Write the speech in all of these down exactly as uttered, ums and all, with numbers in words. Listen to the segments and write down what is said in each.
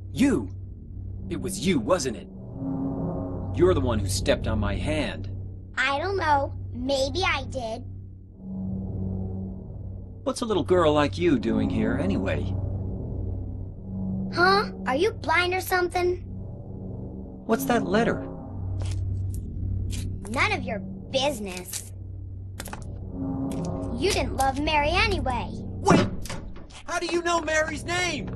You! It was you, wasn't it? You're the one who stepped on my hand. I don't know. Maybe I did. What's a little girl like you doing here, anyway? Huh? Are you blind or something? What's that letter? None of your business. You didn't love Mary anyway. Wait! How do you know Mary's name?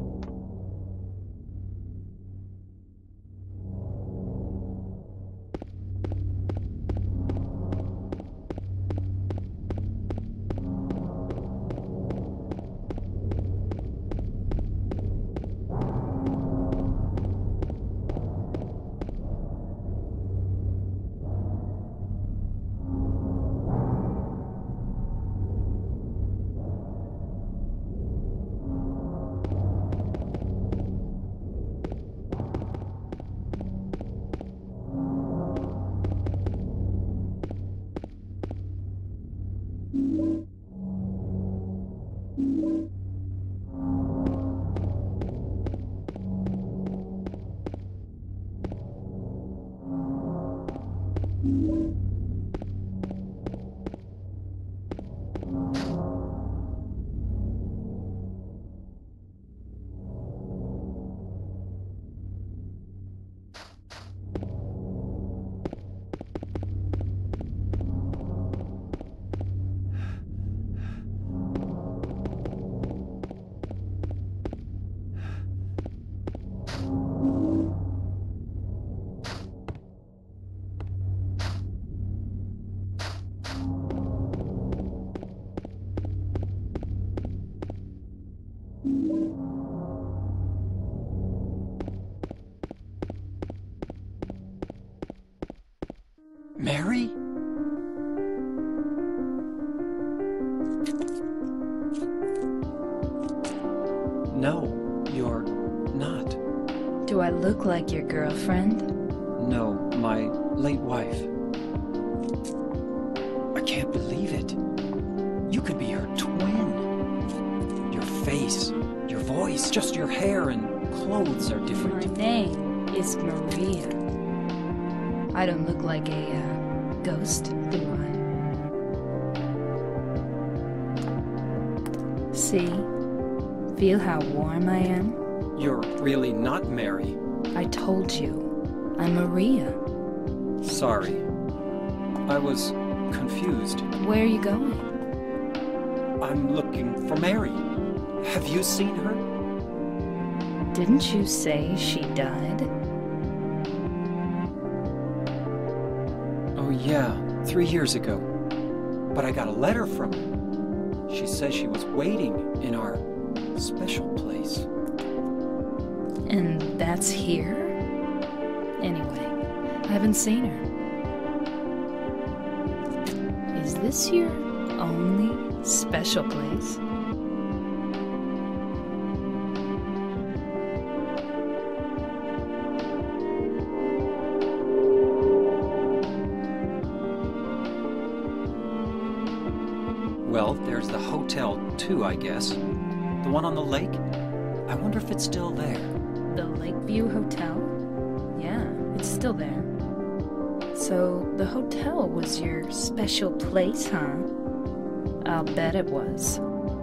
Mary? No, you're not. Do I look like your girlfriend? No, my late wife. I can't believe it. You could be her twin. Your face, your voice, just your hair and clothes are different. My name is Maria. I don't look like a uh, ghost, do I? See? Feel how warm I am? You're really not Mary. I told you. I'm Maria. Sorry. I was confused. Where are you going? I'm looking for Mary. Have you seen her? Didn't you say she died? Oh yeah, three years ago. But I got a letter from her. She says she was waiting in our special place. And that's here? Anyway, I haven't seen her. Is this your only special place? Well, there's the hotel too, I guess. The one on the lake? I wonder if it's still there. The Lakeview Hotel? Yeah, it's still there. So, the hotel was your special place, huh? I'll bet it was.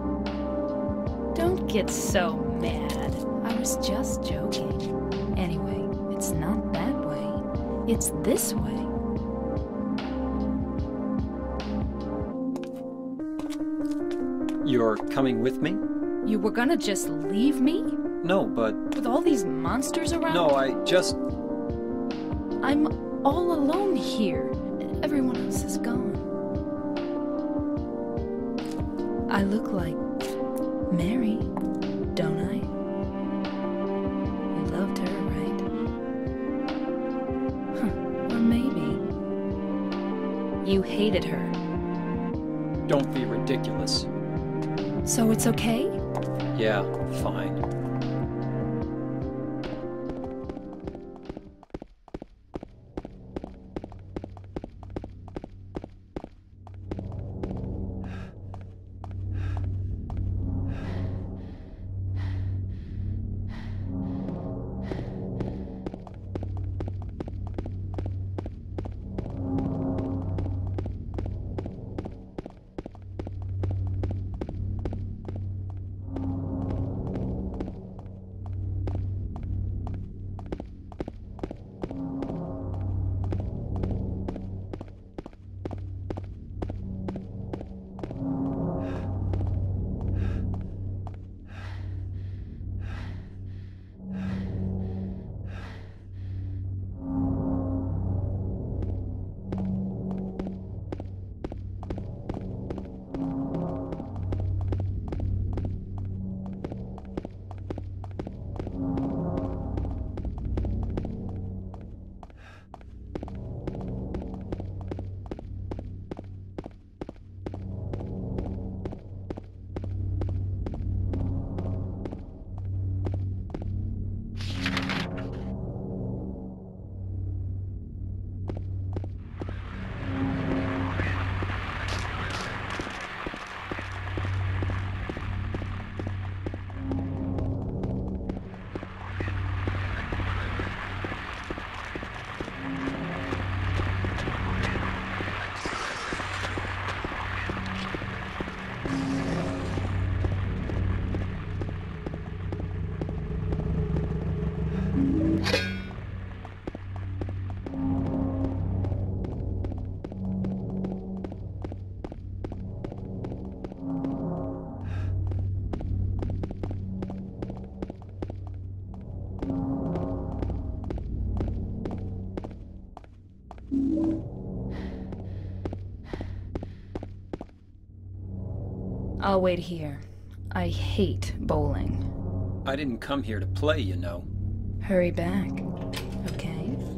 Don't get so mad. I was just joking. Anyway, it's not that way. It's this way. You're coming with me? You were gonna just leave me? No, but... With all these monsters around? No, I just... I'm all alone here. Everyone else is gone. I look like Mary, don't I? You loved her, right? Huh, or maybe you hated her. Don't be ridiculous. So it's okay? Yeah, fine. I'll wait here. I hate bowling. I didn't come here to play, you know. Hurry back, okay?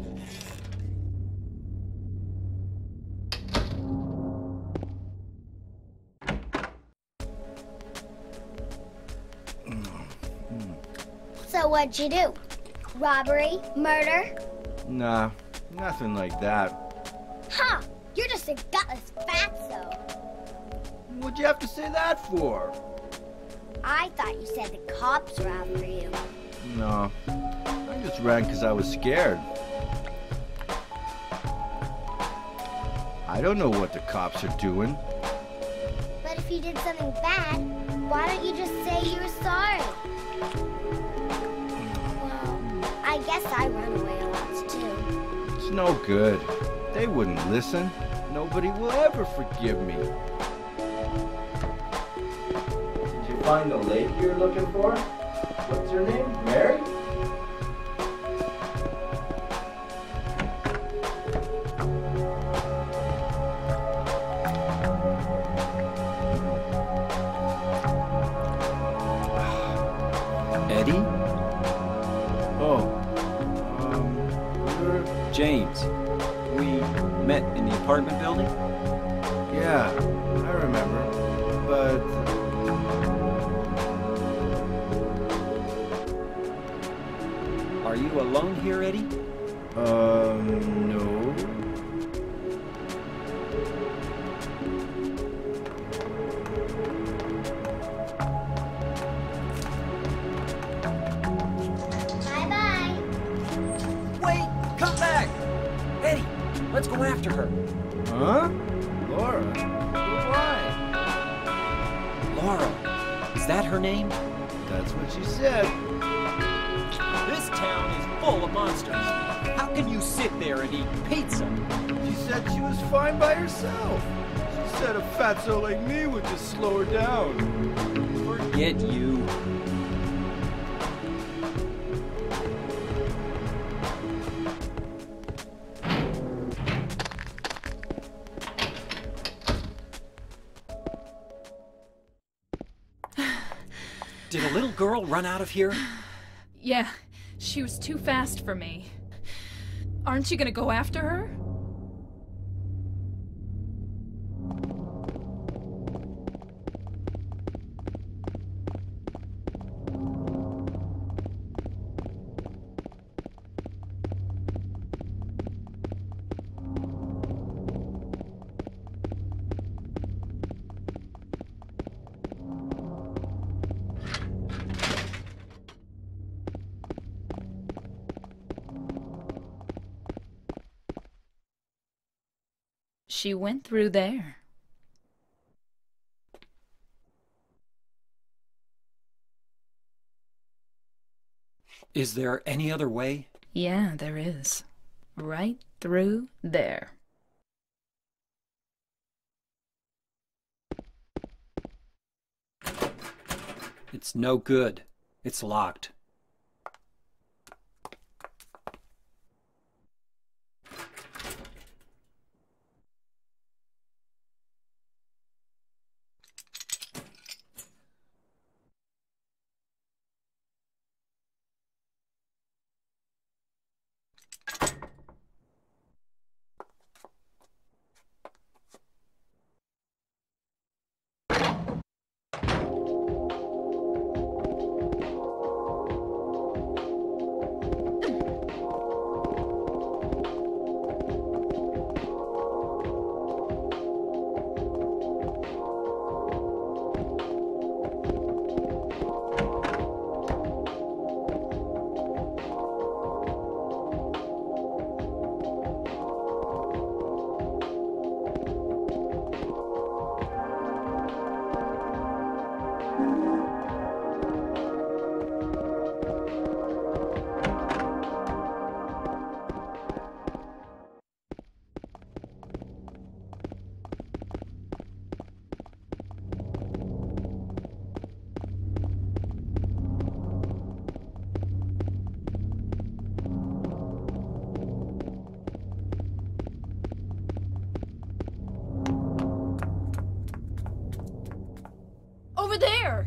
So what'd you do? Robbery? Murder? Nah, nothing like that. Huh! You're just a gutless fatso. What'd you have to say that for? I thought you said the cops were after you. No, I just ran because I was scared. I don't know what the cops are doing. But if you did something bad, why don't you just say you were sorry? Well, I guess I run away a lot too. It's no good. They wouldn't listen. Nobody will ever forgive me. Did you find the lady you're looking for? What's her name? Mary? Eddie? Oh. Um, you're... James. We met in the apartment building? Yeah, I remember. But... Are you alone here, Eddie? Um, no. Bye-bye. Wait! Come back! Eddie, let's go after her. Huh? Laura? Why? Laura. Is that her name? That's what she said. This town is full of monsters. How can you sit there and eat pizza? She said she was fine by herself. She said a fatso like me would just slow her down. Forget you. Did a little girl run out of here? Yeah, she was too fast for me. Aren't you gonna go after her? She went through there. Is there any other way? Yeah, there is. Right through there. It's no good. It's locked. over there!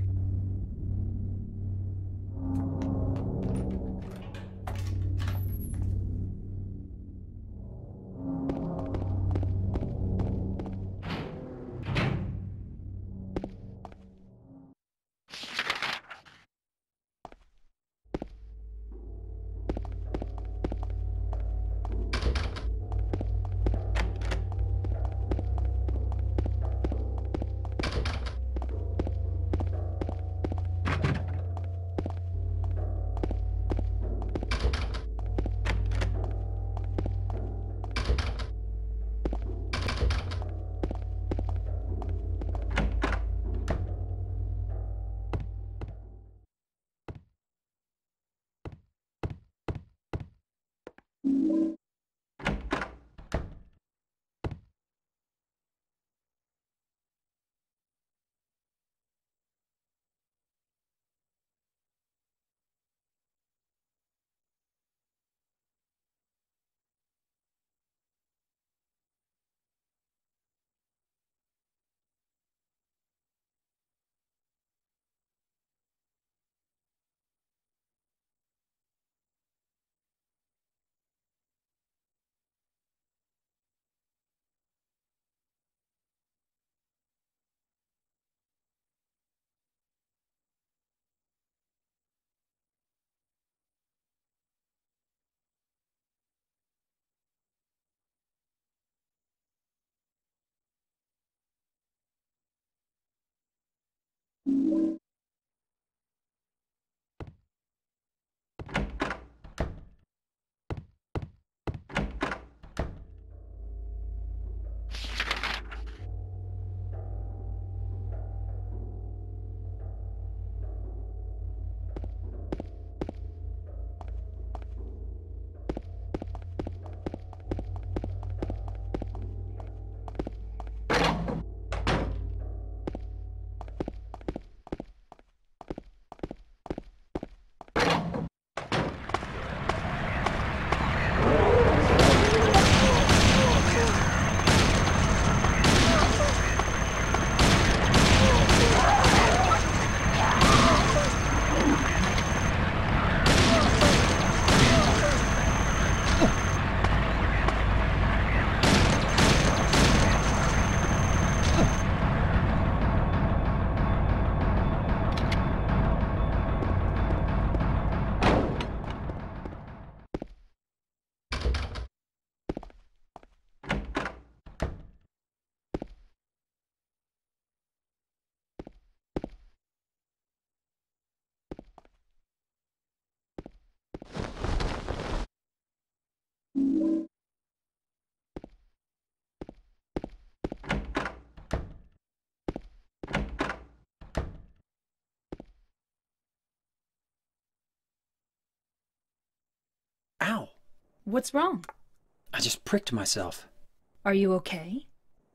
Ow! What's wrong? I just pricked myself. Are you okay?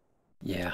Yeah.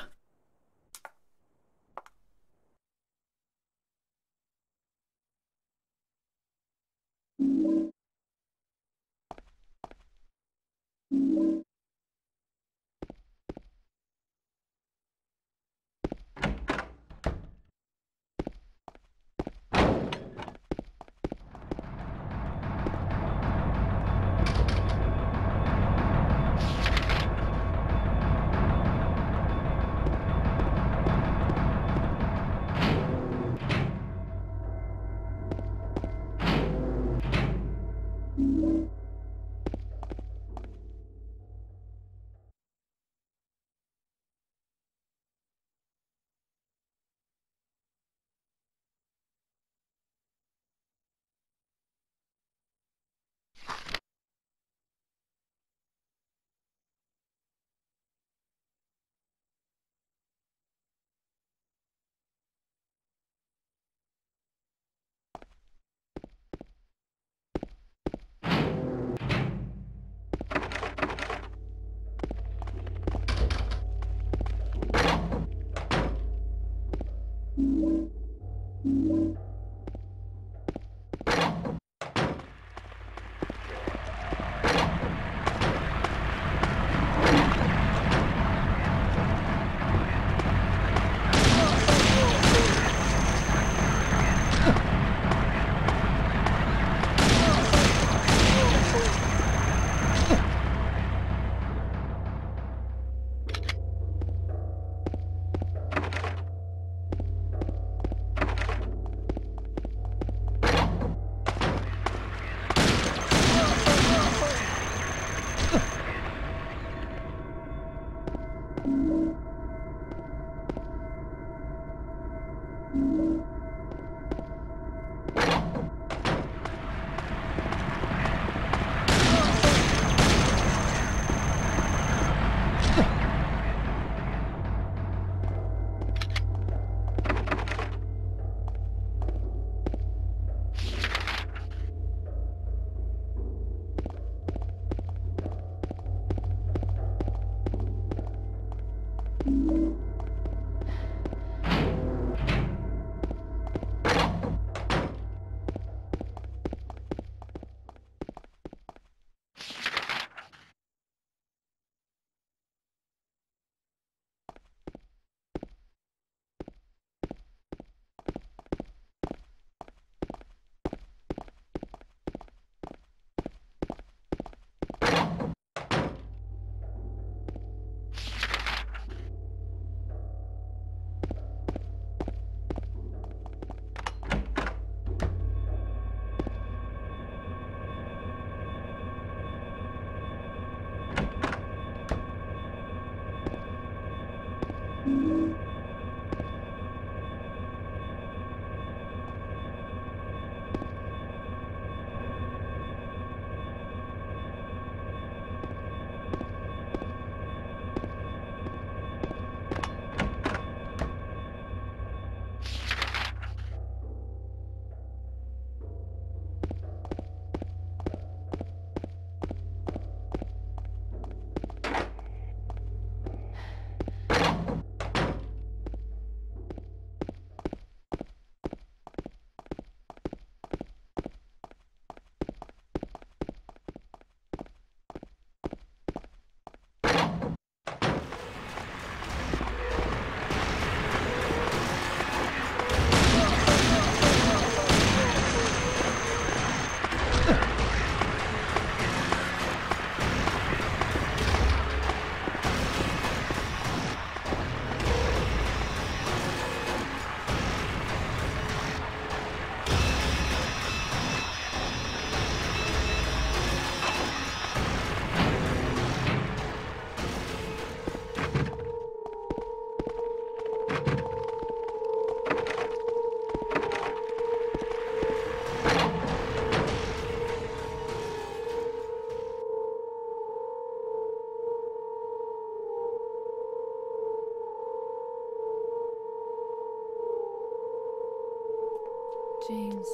James.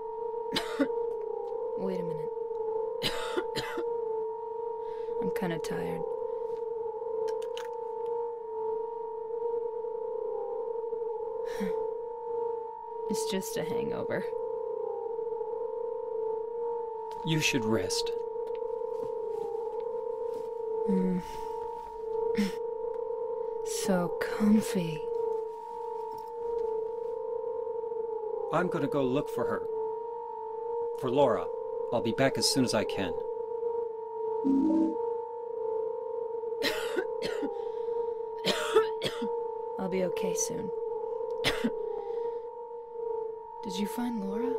Wait a minute. I'm kind of tired. It's just a hangover. You should rest. Mm. So comfy. I'm gonna go look for her. For Laura. I'll be back as soon as I can. I'll be okay soon. Did you find Laura?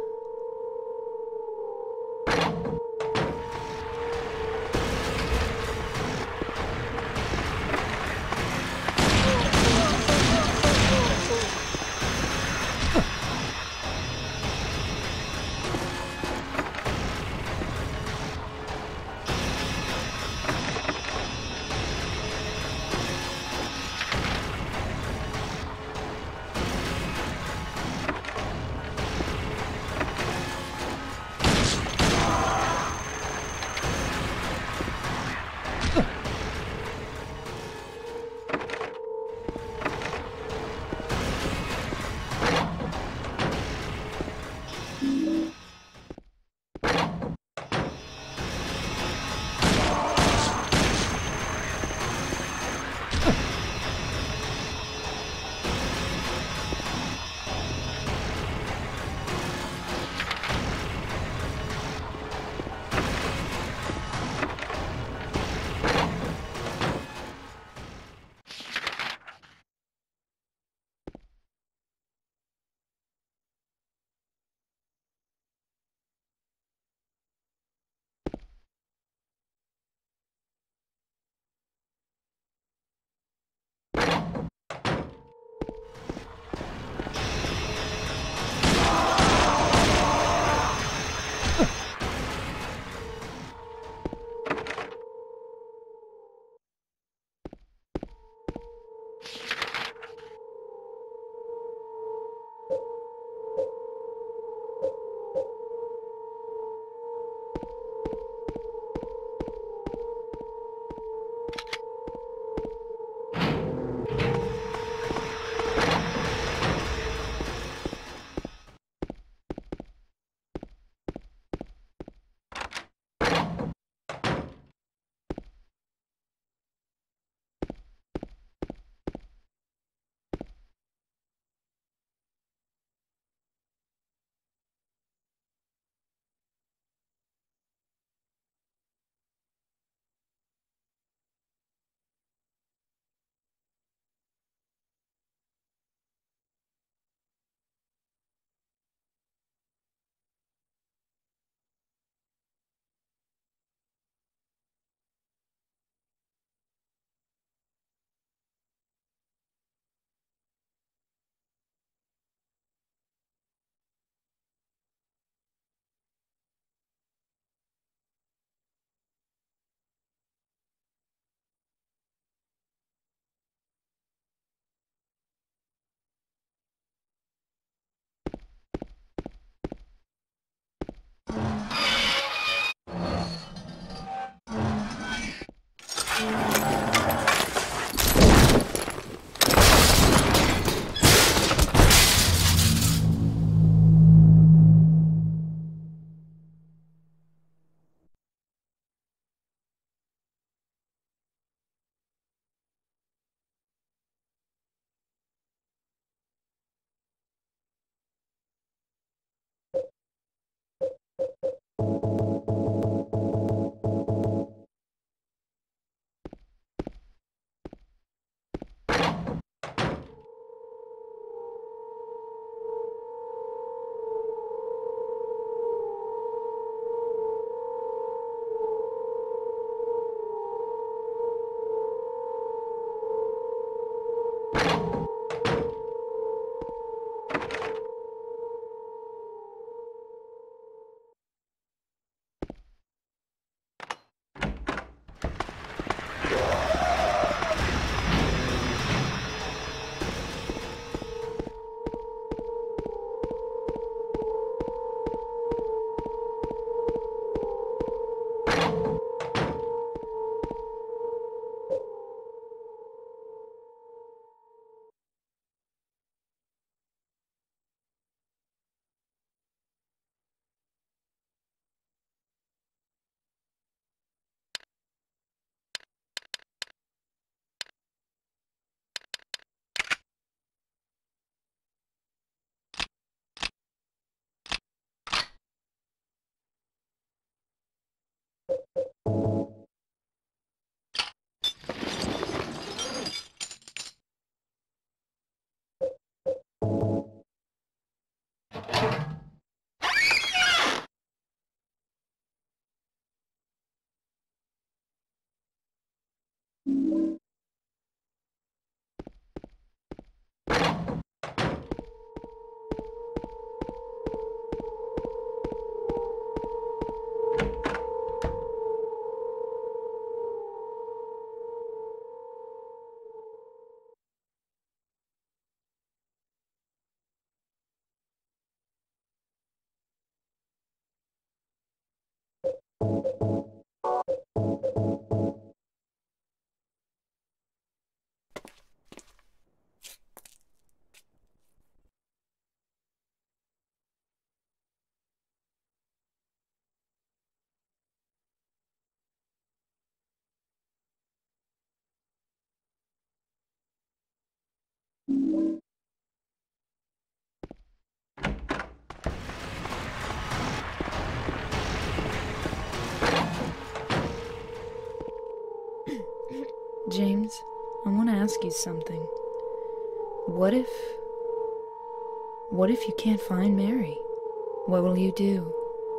James, I want to ask you something. What if... What if you can't find Mary? What will you do?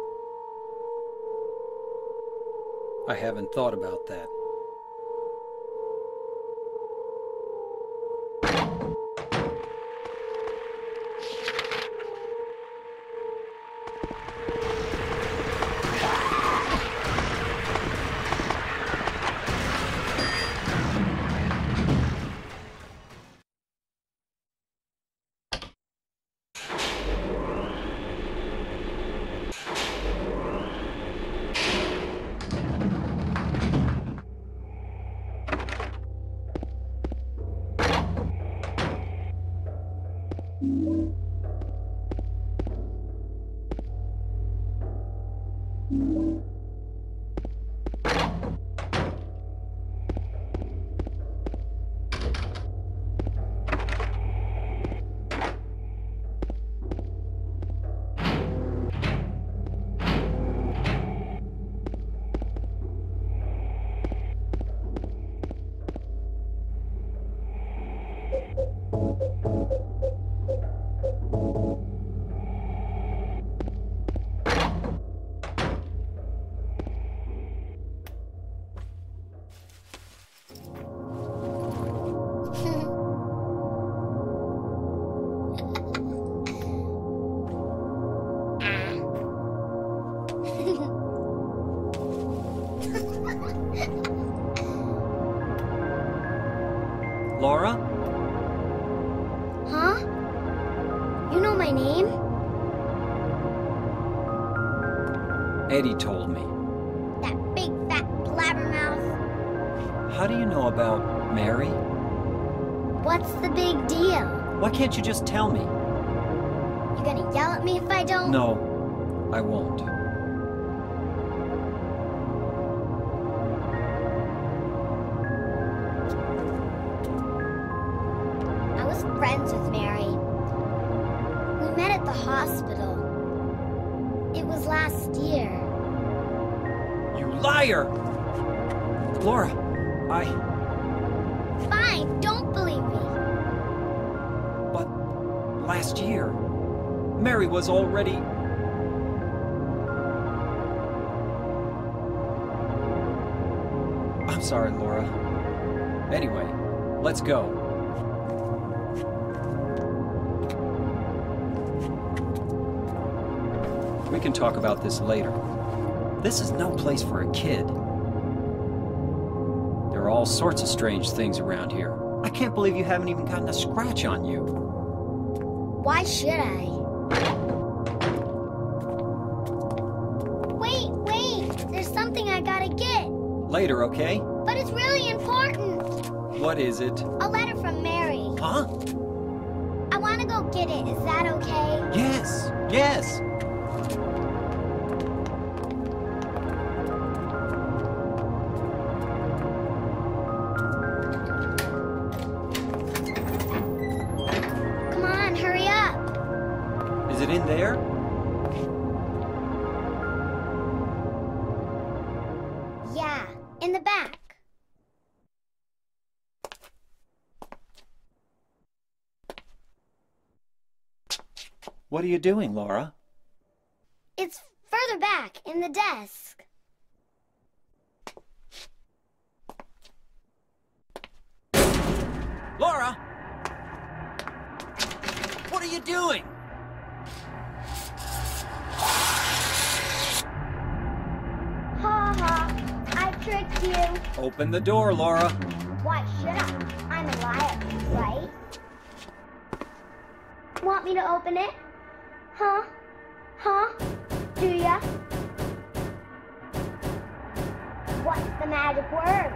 I haven't thought about that. Laura? Huh? You know my name? Eddie told me. That big fat blabbermouth. How do you know about Mary? What's the big deal? Why can't you just tell me? You gonna yell at me if I don't? No, I won't. I was friends with Mary. We met at the hospital. It was last year. You liar! Laura, I... Fine, don't believe me. But last year, Mary was already... I'm sorry, Laura. Anyway, let's go. We can talk about this later. This is no place for a kid. There are all sorts of strange things around here. I can't believe you haven't even gotten a scratch on you. Why should I? Wait, wait! There's something I gotta get. Later, okay? But it's really important. What is it? A letter from Mary. Huh? I wanna go get it. Is that okay? Yes, yes. Come on, hurry up. Is it in there? Yeah, in the back. What are you doing, Laura? It's further back in the desk. Laura! What are you doing? Ha ha, I tricked you. Open the door, Laura. Why should I? I'm a liar, right? Want me to open it? Huh? Huh? Do ya? What's the magic word?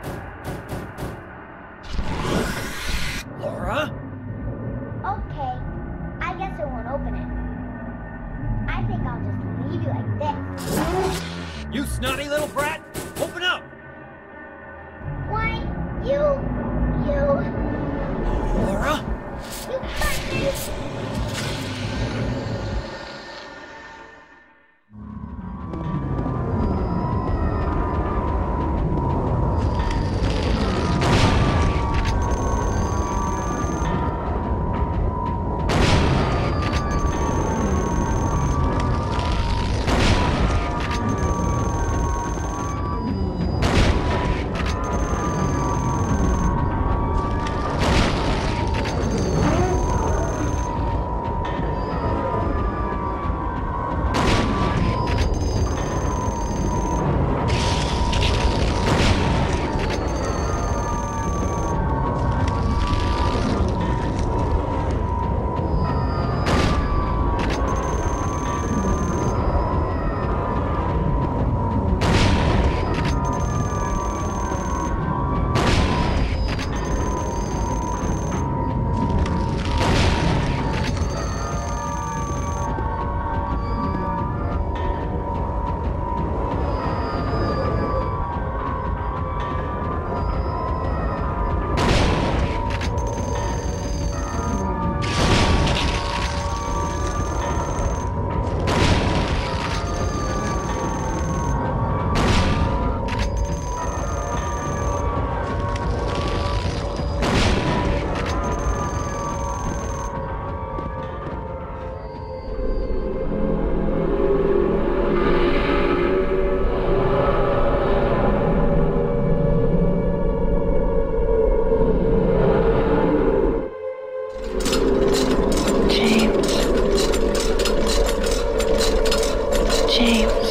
Laura? Okay, I guess I won't open it. I think I'll just leave you like this. You snotty little brat! Open up! Why, you... you... Laura? James.